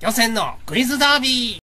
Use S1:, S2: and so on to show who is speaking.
S1: 漁船のクイズダービー